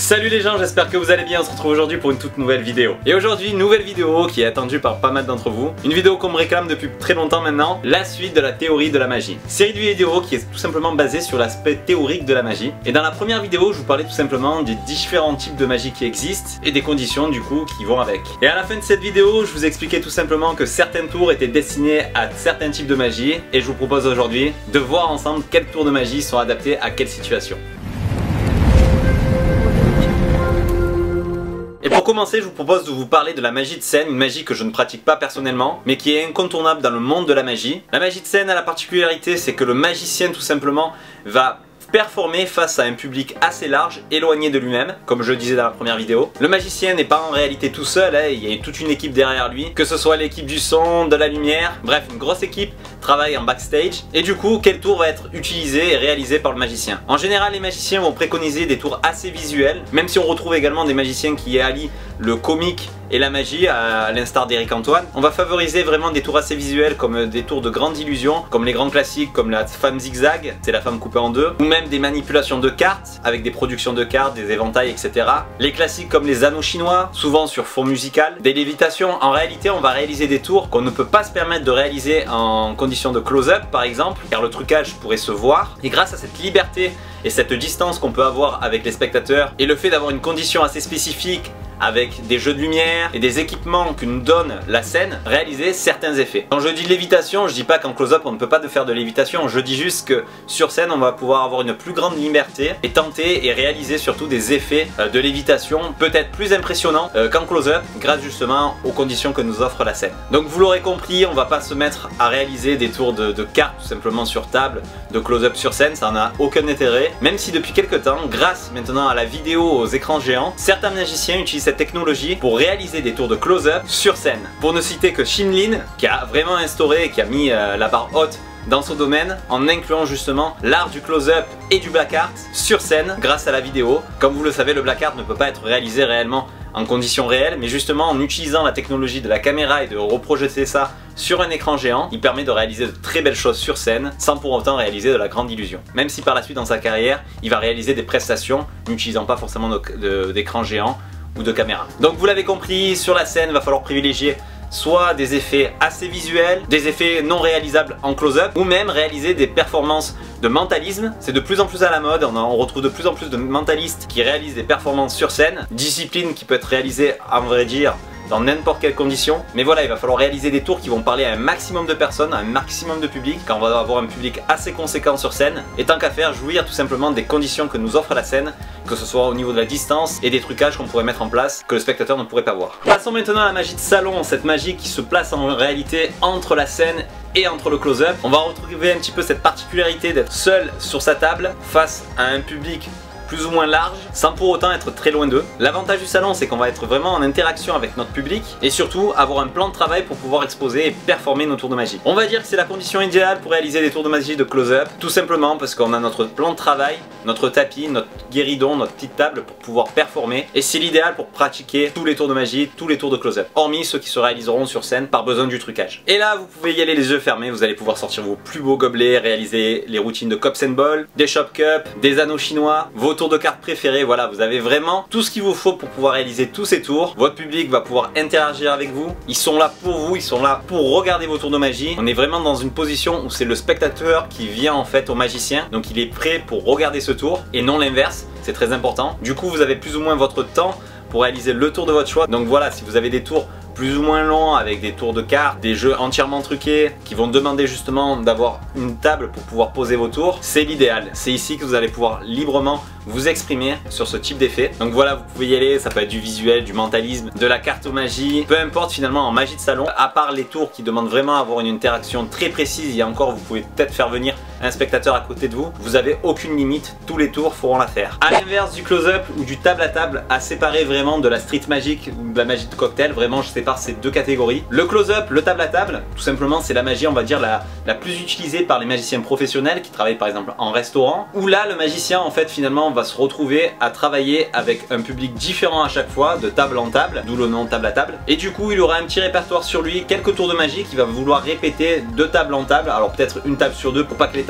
Salut les gens, j'espère que vous allez bien, on se retrouve aujourd'hui pour une toute nouvelle vidéo. Et aujourd'hui, nouvelle vidéo qui est attendue par pas mal d'entre vous. Une vidéo qu'on me réclame depuis très longtemps maintenant, la suite de la théorie de la magie. Série de vidéos qui est tout simplement basée sur l'aspect théorique de la magie. Et dans la première vidéo, je vous parlais tout simplement des différents types de magie qui existent et des conditions du coup qui vont avec. Et à la fin de cette vidéo, je vous expliquais tout simplement que certains tours étaient destinés à certains types de magie. Et je vous propose aujourd'hui de voir ensemble quels tours de magie sont adaptés à quelle situation. Et pour commencer, je vous propose de vous parler de la magie de scène, une magie que je ne pratique pas personnellement, mais qui est incontournable dans le monde de la magie. La magie de scène a la particularité, c'est que le magicien tout simplement va performer face à un public assez large, éloigné de lui-même, comme je le disais dans la première vidéo. Le magicien n'est pas en réalité tout seul, il y a toute une équipe derrière lui, que ce soit l'équipe du son, de la lumière, bref, une grosse équipe travaille en backstage. Et du coup, quel tour va être utilisé et réalisé par le magicien? En général, les magiciens vont préconiser des tours assez visuels, même si on retrouve également des magiciens qui allient le comique et la magie, à l'instar d'Éric Antoine. On va favoriser vraiment des tours assez visuels comme des tours de grande illusion, comme les grands classiques comme la femme zigzag, c'est la femme coupée en deux, ou même des manipulations de cartes, avec des productions de cartes, des éventails, etc. Les classiques comme les anneaux chinois, souvent sur fond musical, des lévitations. En réalité, on va réaliser des tours qu'on ne peut pas se permettre de réaliser en condition de close-up par exemple, car le trucage pourrait se voir. Et grâce à cette liberté et cette distance qu'on peut avoir avec les spectateurs, et le fait d'avoir une condition assez spécifique avec des jeux de lumière et des équipements que nous donne la scène, réaliser certains effets. Quand je dis lévitation, je dis pas qu'en close-up on ne peut pas faire de lévitation, je dis juste que sur scène on va pouvoir avoir une plus grande liberté et tenter et réaliser surtout des effets de lévitation peut-être plus impressionnants qu'en close-up, grâce justement aux conditions que nous offre la scène. Donc vous l'aurez compris, on va pas se mettre à réaliser des tours de cartes tout simplement sur table, de close-up sur scène, ça n'a aucun intérêt, même si depuis quelques temps, grâce maintenant à la vidéo, aux écrans géants, certains magiciens utilisent cette technologie pour réaliser des tours de close-up sur scène. Pour ne citer que Shinlin, qui a vraiment instauré et qui a mis la barre haute dans son domaine en incluant justement l'art du close-up et du black art sur scène grâce à la vidéo. Comme vous le savez, le black art ne peut pas être réalisé réellement en conditions réelles, mais justement en utilisant la technologie de la caméra et de reprojeter ça sur un écran géant, il permet de réaliser de très belles choses sur scène sans pour autant réaliser de la grande illusion. Même si par la suite dans sa carrière, il va réaliser des prestations n'utilisant pas forcément d'écran géant ou de caméra. Donc vous l'avez compris, sur la scène, il va falloir privilégier soit des effets assez visuels, des effets non réalisables en close-up, ou même réaliser des performances de mentalisme. C'est de plus en plus à la mode, on retrouve de plus en plus de mentalistes qui réalisent des performances sur scène, discipline qui peut être réalisée, à vrai dire, dans n'importe quelle condition. Mais voilà, il va falloir réaliser des tours qui vont parler à un maximum de personnes, à un maximum de public, quand on va avoir un public assez conséquent sur scène. Et tant qu'à faire, jouir tout simplement des conditions que nous offre la scène, que ce soit au niveau de la distance et des trucages qu'on pourrait mettre en place que le spectateur ne pourrait pas voir. Passons maintenant à la magie de salon, cette magie qui se place en réalité entre la scène et entre le close-up. On va retrouver un petit peu cette particularité d'être seul sur sa table face à un public plus ou moins large, sans pour autant être très loin d'eux. L'avantage du salon, c'est qu'on va être vraiment en interaction avec notre public et surtout avoir un plan de travail pour pouvoir exposer et performer nos tours de magie. On va dire que c'est la condition idéale pour réaliser des tours de magie de close-up, tout simplement parce qu'on a notre plan de travail, notre tapis, notre guéridon, notre petite table pour pouvoir performer, et c'est l'idéal pour pratiquer tous les tours de magie, tous les tours de close-up, hormis ceux qui se réaliseront sur scène par besoin du trucage. Et là, vous pouvez y aller les yeux fermés, vous allez pouvoir sortir vos plus beaux gobelets, réaliser les routines de Cops and Ball, des Shop Cup, des anneaux chinois, vos tours de cartes préférés. Voilà, vous avez vraiment tout ce qu'il vous faut pour pouvoir réaliser tous ces tours. Votre public va pouvoir interagir avec vous, ils sont là pour vous, ils sont là pour regarder vos tours de magie. On est vraiment dans une position où c'est le spectateur qui vient en fait au magicien, donc il est prêt pour regarder ce tour et non l'inverse, c'est très important. Du coup, vous avez plus ou moins votre temps pour réaliser le tour de votre choix. Donc voilà, si vous avez des tours plus ou moins longs avec des tours de cartes, des jeux entièrement truqués qui vont demander justement d'avoir une table pour pouvoir poser vos tours, c'est l'idéal. C'est ici que vous allez pouvoir librement vous exprimer sur ce type d'effet. Donc voilà, vous pouvez y aller, ça peut être du visuel, du mentalisme, de la cartomagie, peu importe finalement en magie de salon, à part les tours qui demandent vraiment avoir une interaction très précise, et encore vous pouvez peut-être faire venir un spectateur à côté de vous, vous avez aucune limite, tous les tours feront l'affaire. À l'inverse du close-up ou du table à table, à séparer vraiment de la street magic ou de la magie de cocktail, vraiment je sépare ces deux catégories. Le close-up, le table à table, tout simplement c'est la magie on va dire la plus utilisée par les magiciens professionnels qui travaillent par exemple en restaurant, où là le magicien en fait finalement va se retrouver à travailler avec un public différent à chaque fois, de table en table, d'où le nom table à table, et du coup il aura un petit répertoire sur lui, quelques tours de magie qu'il va vouloir répéter de table en table, alors peut-être une table sur deux pour pas que les tables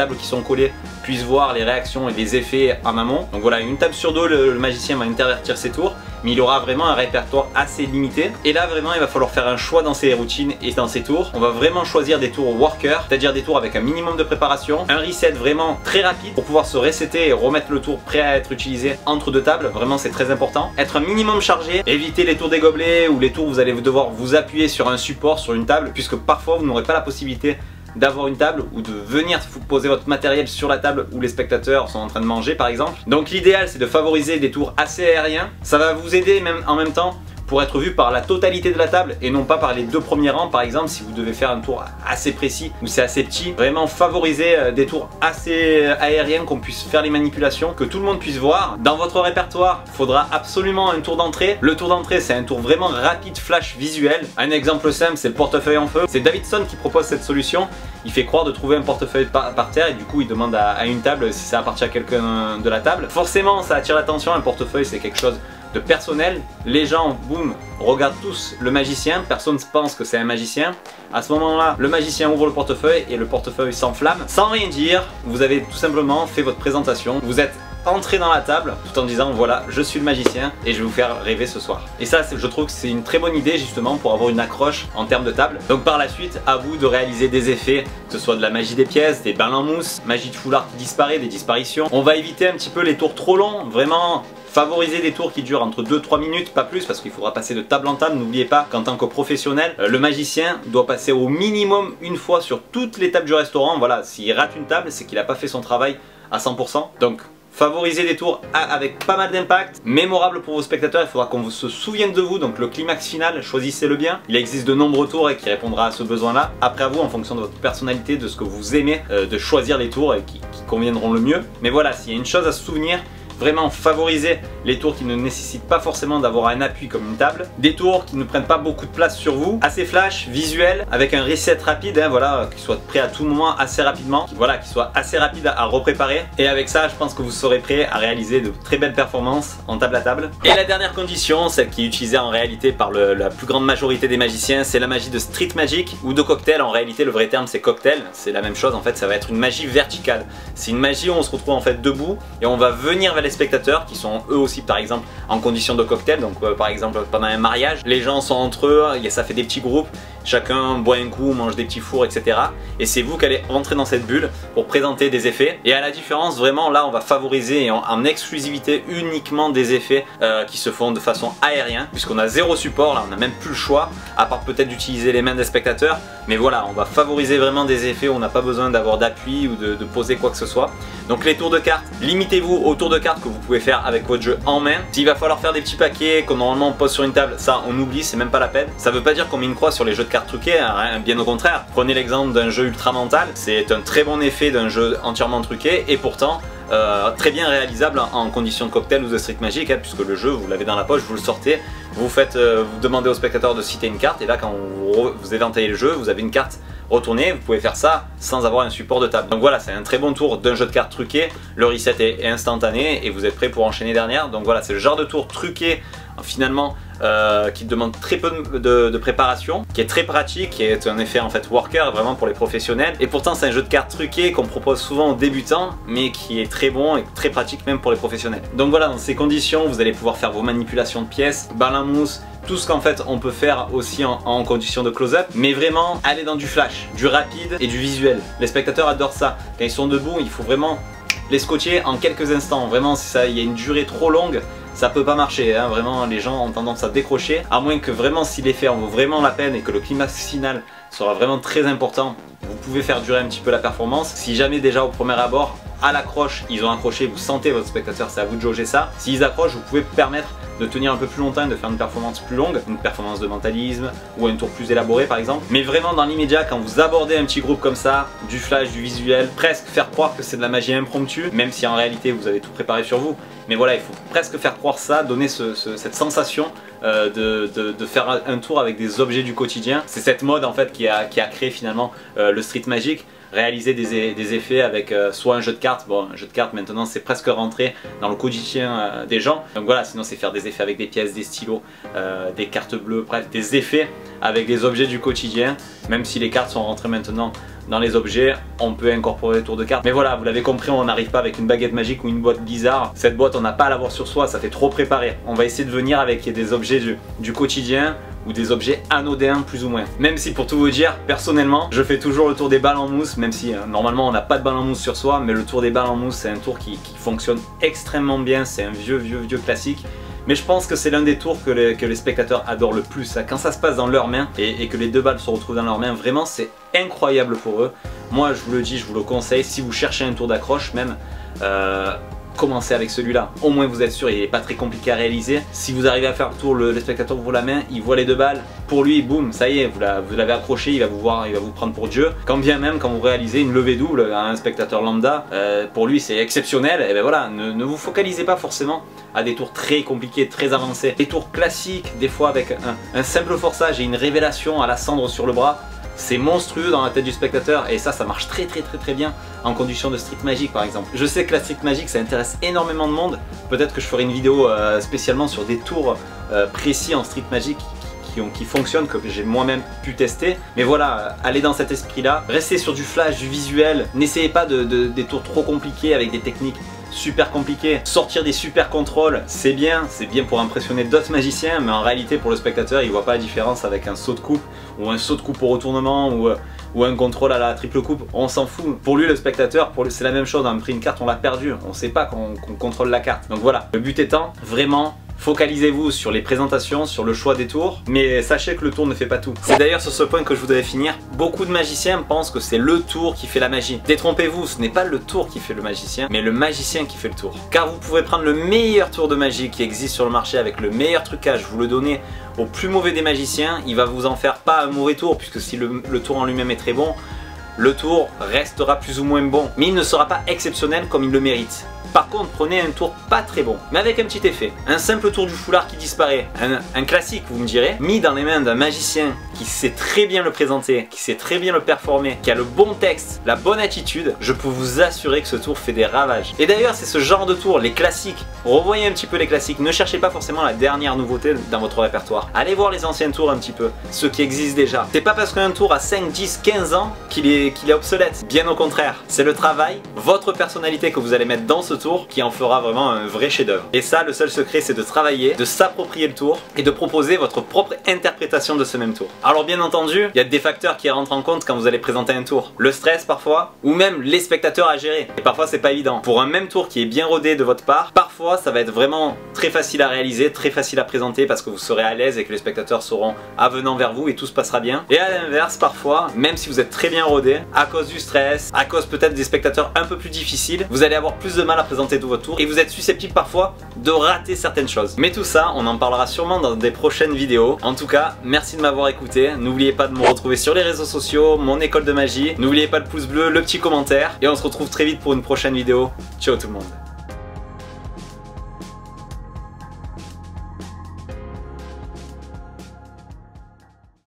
tables qui sont collées puissent voir les réactions et les effets en amont. Donc voilà, une table sur deux, le magicien va intervertir ses tours, mais il aura vraiment un répertoire assez limité. Et là vraiment il va falloir faire un choix dans ses routines et dans ses tours. On va vraiment choisir des tours worker, c'est-à-dire des tours avec un minimum de préparation, un reset vraiment très rapide pour pouvoir se resetter et remettre le tour prêt à être utilisé entre deux tables. Vraiment c'est très important. Être un minimum chargé, éviter les tours des gobelets ou les tours où vous allez devoir vous appuyer sur un support, sur une table, puisque parfois vous n'aurez pas la possibilité d'avoir une table ou de venir poser votre matériel sur la table où les spectateurs sont en train de manger par exemple. Donc l'idéal c'est de favoriser des tours assez aériens. Ça va vous aider même en même temps pour être vu par la totalité de la table et non pas par les deux premiers rangs par exemple. Si vous devez faire un tour assez précis ou c'est assez petit, vraiment favoriser des tours assez aériens, qu'on puisse faire les manipulations, que tout le monde puisse voir. Dans votre répertoire, il faudra absolument un tour d'entrée. Le tour d'entrée c'est un tour vraiment rapide, flash, visuel. Un exemple simple c'est le portefeuille en feu. C'est Davidson qui propose cette solution. Il fait croire de trouver un portefeuille par terre et du coup il demande à une table si ça appartient à quelqu'un de la table. Forcément ça attire l'attention, un portefeuille c'est quelque chose de personnel. Les gens, boum, regardent tous le magicien, personne ne pense que c'est un magicien. À ce moment-là, le magicien ouvre le portefeuille et le portefeuille s'enflamme. Sans rien dire, vous avez tout simplement fait votre présentation. Vous êtes entré dans la table tout en disant voilà, je suis le magicien et je vais vous faire rêver ce soir. Et ça, je trouve que c'est une très bonne idée justement pour avoir une accroche en termes de table. Donc par la suite, à vous de réaliser des effets, que ce soit de la magie des pièces, des balles en mousse, magie de foulard qui disparaît, des disparitions. On va éviter un petit peu les tours trop longs, vraiment favoriser des tours qui durent entre 2-3 minutes, pas plus, parce qu'il faudra passer de table en table. N'oubliez pas qu'en tant que professionnel, le magicien doit passer au minimum une fois sur toutes les tables du restaurant. Voilà, s'il rate une table, c'est qu'il n'a pas fait son travail à 100%. Donc favorisez des tours avec pas mal d'impact, mémorables pour vos spectateurs. Il faudra qu'on se souvienne de vous, donc le climax final, choisissez-le bien. Il existe de nombreux tours et qui répondra à ce besoin-là. Après à vous, en fonction de votre personnalité, de ce que vous aimez, de choisir les tours et qui conviendront le mieux. Mais voilà, s'il y a une chose à se souvenir, vraiment favoriser les tours qui ne nécessitent pas forcément d'avoir un appui comme une table, des tours qui ne prennent pas beaucoup de place sur vous, assez flash, visuel, avec un reset rapide, hein, voilà, qui soit prêt à tout moment assez rapidement, qui soit assez rapide à repréparer. Et avec ça, je pense que vous serez prêt à réaliser de très belles performances en table à table. Et la dernière condition, celle qui est utilisée en réalité par la plus grande majorité des magiciens, c'est la magie de street magic ou de cocktail. En réalité, le vrai terme c'est cocktail, c'est la même chose en fait, ça va être une magie verticale. C'est une magie où on se retrouve en fait debout et on va venir vers les spectateurs qui sont eux aussi par exemple en condition de cocktail. Donc par exemple pendant un mariage, les gens sont entre eux, ça fait des petits groupes, chacun boit un coup, mange des petits fours, etc. Et c'est vous qui allez rentrer dans cette bulle pour présenter des effets. Et à la différence, vraiment là on va favoriser en exclusivité uniquement des effets qui se font de façon aérienne, puisqu'on a zéro support, là on n'a même plus le choix, à part peut-être d'utiliser les mains des spectateurs. Mais voilà, on va favoriser vraiment des effets où on n'a pas besoin d'avoir d'appui ou de poser quoi que ce soit. Donc les tours de cartes, limitez-vous aux tours de cartes que vous pouvez faire avec votre jeu en main. S'il va falloir faire des petits paquets que normalement on pose sur une table, ça on oublie, c'est même pas la peine. Ça veut pas dire qu'on met une croix sur les jeux de cartes truqués, hein, bien au contraire. Prenez l'exemple d'un jeu ultra mental, c'est un très bon effet d'un jeu entièrement truqué et pourtant très bien réalisable en conditions de cocktail ou de street magic, hein, puisque le jeu vous l'avez dans la poche, vous le sortez, vous demandez au spectateur de citer une carte et là quand vous éventez le jeu, vous avez une carte retournée, vous pouvez faire ça sans avoir un support de table. Donc voilà, c'est un très bon tour d'un jeu de cartes truqué, le reset est instantané et vous êtes prêt pour enchaîner derrière. Donc voilà, c'est le genre de tour truqué finalement qui demande très peu de préparation, qui est très pratique, qui est un effet en fait worker vraiment pour les professionnels. Et pourtant c'est un jeu de cartes truqué qu'on propose souvent aux débutants, mais qui est très bon et très pratique même pour les professionnels. Donc voilà, dans ces conditions, vous allez pouvoir faire vos manipulations de pièces, balles en mousse, tout ce qu'en fait on peut faire aussi en condition de close-up, mais vraiment aller dans du flash, du rapide et du visuel. Les spectateurs adorent ça. Quand ils sont debout, il faut vraiment les scotcher en quelques instants. Vraiment, si il y a une durée trop longue, ça peut pas marcher, hein. Vraiment les gens ont tendance à décrocher, à moins que vraiment si l'effet en vaut vraiment la peine et que le climax final sera vraiment très important, vous pouvez faire durer un petit peu la performance. Si jamais déjà au premier abord, à l'accroche, ils ont accroché, vous sentez votre spectateur, c'est à vous de jauger ça. S'ils accrochent, vous pouvez permettre de tenir un peu plus longtemps et de faire une performance plus longue, une performance de mentalisme ou un tour plus élaboré par exemple. Mais vraiment dans l'immédiat, quand vous abordez un petit groupe comme ça, du flash, du visuel, presque faire croire que c'est de la magie impromptue, même si en réalité vous avez tout préparé sur vous. Mais voilà, il faut presque faire croire ça, donner cette sensation de faire un tour avec des objets du quotidien. C'est cette mode en fait qui a créé finalement le street magic. réaliser des effets avec soit un jeu de cartes, bon un jeu de cartes maintenant c'est presque rentré dans le quotidien des gens, donc voilà, sinon c'est faire des effets avec des pièces, des stylos, des cartes bleues, bref des effets avec des objets du quotidien, même si les cartes sont rentrées maintenant dans les objets, on peut incorporer des tours de cartes. Mais voilà, vous l'avez compris, on n'arrive pas avec une baguette magique ou une boîte bizarre. Cette boîte, on n'a pas à l'avoir sur soi, ça fait trop préparé. On va essayer de venir avec des objets du quotidien ou des objets anodins plus ou moins. Même si pour tout vous dire, personnellement, je fais toujours le tour des balles en mousse, même si normalement on n'a pas de balles en mousse sur soi, mais le tour des balles en mousse c'est un tour qui fonctionne extrêmement bien, c'est un vieux classique. Mais je pense que c'est l'un des tours que les spectateurs adorent le plus. Quand ça se passe dans leurs mains et que les deux balles se retrouvent dans leurs mains, vraiment c'est incroyable pour eux. Moi je vous le dis, je vous le conseille, si vous cherchez un tour d'accroche même, commencez avec celui-là. Au moins vous êtes sûr, il n'est pas très compliqué à réaliser. Si vous arrivez à faire le tour, le spectateur ouvre la main, il voit les deux balles. Pour lui, boum, ça y est, vous l'avez accroché, il va vous voir, il va vous prendre pour Dieu. Quand bien même, quand vous réalisez une levée double à un spectateur lambda, pour lui c'est exceptionnel. Et ben voilà, ne vous focalisez pas forcément à des tours très compliqués, très avancés. Des tours classiques, des fois avec un simple forçage et une révélation à la cendre sur le bras. C'est monstrueux dans la tête du spectateur et ça marche très bien en condition de Street Magic par exemple. Je sais que la Street Magic ça intéresse énormément de monde. Peut-être que je ferai une vidéo spécialement sur des tours précis en Street Magic qui fonctionnent, que j'ai moi-même pu tester. Mais voilà, allez dans cet esprit-là. Restez sur du flash, du visuel. N'essayez pas des tours trop compliqués avec des techniques super compliquées. Sortir des super contrôles, c'est bien pour impressionner d'autres magiciens, mais en réalité pour le spectateur, il voit pas la différence avec un saut de coupe ou un saut de coupe au retournement ou un contrôle à la triple coupe. On s'en fout. Pour lui, le spectateur, c'est la même chose. On a pris une carte, on l'a perdue. On sait pas qu'on contrôle la carte. Donc voilà, le but étant vraiment focalisez-vous sur les présentations, sur le choix des tours, mais sachez que le tour ne fait pas tout. C'est d'ailleurs sur ce point que je voudrais finir. Beaucoup de magiciens pensent que c'est le tour qui fait la magie. Détrompez-vous, ce n'est pas le tour qui fait le magicien, mais le magicien qui fait le tour. Car vous pouvez prendre le meilleur tour de magie qui existe sur le marché avec le meilleur trucage, vous le donnez au plus mauvais des magiciens, il va vous en faire pas un mauvais tour, puisque si le tour en lui-même est très bon, le tour restera plus ou moins bon, mais il ne sera pas exceptionnel comme il le mérite. Par contre, prenez un tour pas très bon, mais avec un petit effet. Un simple tour du foulard qui disparaît, un classique vous me direz, mis dans les mains d'un magicien qui sait très bien le présenter, qui sait très bien le performer, qui a le bon texte, la bonne attitude, je peux vous assurer que ce tour fait des ravages. Et d'ailleurs, c'est ce genre de tour, les classiques. Revoyez un petit peu les classiques, ne cherchez pas forcément la dernière nouveauté dans votre répertoire. Allez voir les anciens tours un petit peu, ceux qui existent déjà. C'est pas parce qu'un tour a 5, 10, 15 ans qu'il est obsolète, bien au contraire. C'est le travail, votre personnalité que vous allez mettre dans ce tour qui en fera vraiment un vrai chef-d'œuvre. Et ça, le seul secret, c'est de travailler, de s'approprier le tour et de proposer votre propre interprétation de ce même tour. Alors bien entendu, il y a des facteurs qui rentrent en compte quand vous allez présenter un tour. Le stress parfois, ou même les spectateurs à gérer. Et parfois c'est pas évident. Pour un même tour qui est bien rodé de votre part, parfois ça va être vraiment très facile à réaliser, très facile à présenter parce que vous serez à l'aise et que les spectateurs seront avenants vers vous et tout se passera bien. Et à l'inverse, parfois, même si vous êtes très bien rodé, à cause du stress, à cause peut-être des spectateurs un peu plus difficiles, vous allez avoir plus de mal à présenter tout votre tour et vous êtes susceptible parfois de rater certaines choses. Mais tout ça, on en parlera sûrement dans des prochaines vidéos. En tout cas, merci de m'avoir écouté. N'oubliez pas de me retrouver sur les réseaux sociaux, mon école de magie. N'oubliez pas le pouce bleu, le petit commentaire et on se retrouve très vite pour une prochaine vidéo. Ciao tout le monde.